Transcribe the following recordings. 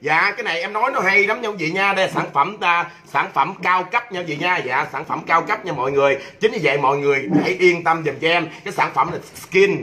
Dạ cái này em nói nó hay lắm nha quý vị nha. Đây là sản phẩm cao cấp nha quý vị nha. Dạ sản phẩm cao cấp nha mọi người. Chính vì vậy mọi người hãy yên tâm dùm cho em. Cái sản phẩm là Skin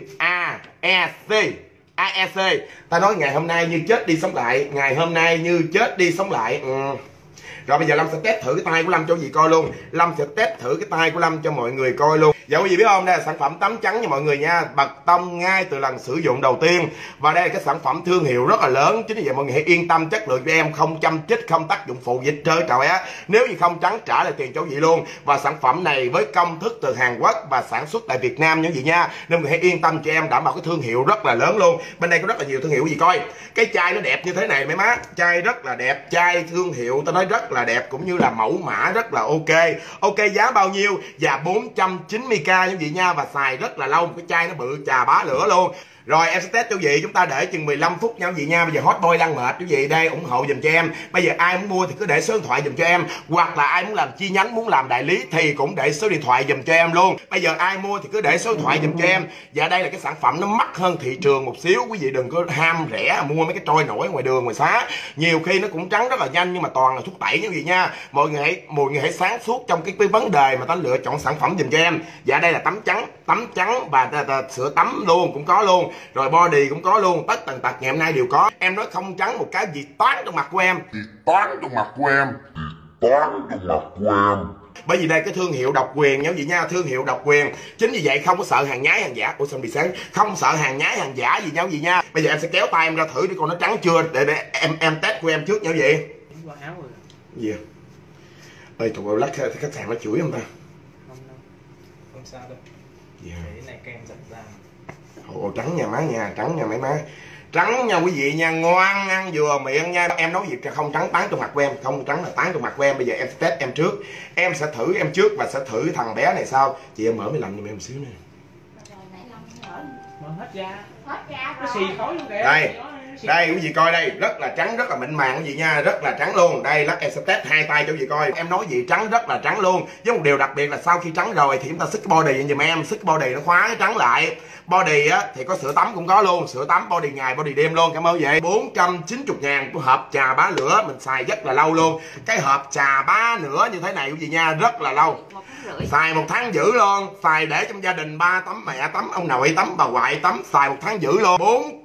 AEC. Ta nói ngày hôm nay như chết đi sống lại. Ngày hôm nay như chết đi sống lại. Rồi bây giờ Lâm sẽ test thử cái tay của Lâm cho quý vị coi luôn. Lâm sẽ test thử cái tay của Lâm cho mọi người coi luôn. Dạ quý vị biết không, đây là sản phẩm tắm trắng nha mọi người nha. Bật tông ngay từ lần sử dụng đầu tiên. Và đây là cái sản phẩm thương hiệu rất là lớn. Chính vì vậy mọi người hãy yên tâm chất lượng cho em. Không châm chích, không tác dụng phụ dịch trơn trời á. Nếu như không trắng trả lại tiền cho quý vị luôn. Và sản phẩm này với công thức từ Hàn Quốc và sản xuất tại Việt Nam nha quý vị nha. Nên mọi người hãy yên tâm cho em, đảm bảo cái thương hiệu rất là lớn luôn. Bên đây có rất là nhiều thương hiệu quý vị coi. Cái chai nó đẹp như thế này mấy má. Chai rất là đẹp, chai thương hiệu ta nói rất là đẹp, cũng như là mẫu mã rất là ok. Giá bao nhiêu? Dạ 490k nha quý vị nha. Và xài rất là lâu. Cái chai nó bự chà bá lửa luôn. Rồi em sẽ test cho quý vị, chúng ta để chừng 15 phút nha quý vị nha. Bây giờ hot boy lăn mệt quý vị đây ủng hộ dùm cho em. Bây giờ ai muốn mua thì cứ để số điện thoại dùm cho em, hoặc là ai muốn làm chi nhánh, muốn làm đại lý thì cũng để số điện thoại dùm cho em luôn. Bây giờ ai mua thì cứ để số điện thoại dùm cho em. Dạ đây là cái sản phẩm nó mắc hơn thị trường một xíu, quý vị đừng có ham rẻ mua mấy cái trôi nổi ngoài đường ngoài xá. Nhiều khi nó cũng trắng rất là nhanh nhưng mà toàn là thuốc tẩy nha quý vị nha. Mọi người hãy sáng suốt trong cái vấn đề mà ta lựa chọn sản phẩm dùm cho em. Dạ đây là tắm trắng và sữa tắm luôn cũng có luôn. Rồi body cũng có luôn, tất tần tật ngày hôm nay đều có. Em nói không trắng một cái gì toán trong mặt của em. Bởi vì đây cái thương hiệu độc quyền nha quý vị nha, thương hiệu độc quyền. Chính vì vậy không có sợ hàng nhái hàng giả. Ủa sao bị sáng? Không sợ hàng nhái hàng giả gì nha quý vị nha. Bây giờ em sẽ kéo tay em ra thử đi coi nó trắng chưa để em test của em trước nha quý vị. Gì? Ơi tụi lát khách sạn nó chửi không ta? Không sao đâu. Yeah. Cái này kem dẫn ra. Ồ trắng nha má nha, trắng nha mấy má. Trắng nha quý vị nha, ngoan ăn vừa miệng nha. Em nói gì không trắng tán trong mặt của em, không trắng là tán trong mặt của em. Bây giờ em sẽ test em trước. Em sẽ thử em trước và sẽ thử thằng bé này sau. Chị em mở máy lạnh giùm em một xíu nè. Mở hết ra. Nó xì khói luôn kìa. Đây quý vị coi đây, rất là trắng, rất là mịn màng quý vị nha, rất là trắng luôn. Đây lát em sẽ test hai tay cho quý vị coi. Em nói gì trắng rất là trắng luôn. Với một điều đặc biệt là sau khi trắng rồi thì chúng ta xích body vậy giùm em, xích body nó khóa cái trắng lại. Body á thì có sữa tắm cũng có luôn, sữa tắm body ngày body đêm luôn. Cảm ơn vậy. 490.000 của hộp trà bá lửa, mình xài rất là lâu luôn. Cái hộp trà bá nữa như thế này quý vị nha, rất là lâu. Xài 1 tháng giữ luôn, xài để trong gia đình ba tắm, mẹ tắm, ông nội tắm, bà ngoại tắm, xài 1 tháng giữ luôn.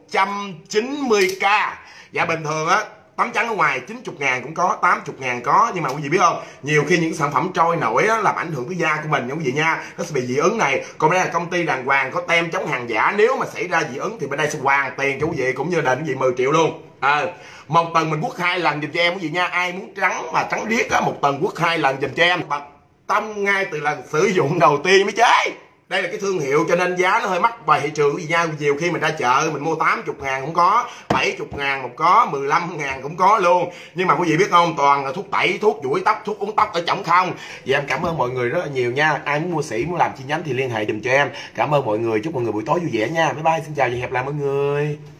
490k. Dạ bình thường á tắm trắng ở ngoài 90.000 cũng có, 80.000 có. Nhưng mà quý vị biết không, nhiều khi những sản phẩm trôi nổi á, làm ảnh hưởng tới da của mình nha quý vị nha, nó sẽ bị dị ứng này. Còn đây là công ty đàng hoàng có tem chống hàng giả, nếu mà xảy ra dị ứng thì bên đây sẽ hoàn tiền cho quý vị, cũng như đền quý vị 10 triệu luôn. Một tuần mình quất 2 lần dùm cho em quý vị nha. Ai muốn trắng mà trắng điếc á, một tuần quất 2 lần dùm cho em. Bật tông ngay từ lần sử dụng đầu tiên mới chế. Đây là cái thương hiệu cho nên giá nó hơi mắc bài thị trường gì nha. Nhiều khi mình ra chợ mình mua 80.000 cũng có, 70.000 một có, 15.000 cũng có luôn. Nhưng mà quý vị biết không, toàn là thuốc tẩy, thuốc duỗi tóc, thuốc uống tóc ở trỏng không. Vậy em cảm ơn mọi người rất là nhiều nha. Ai muốn mua sỉ, muốn làm chi nhánh thì liên hệ dùm cho em. Cảm ơn mọi người, chúc mọi người buổi tối vui vẻ nha. Bye bye, xin chào và hẹn gặp lại mọi người.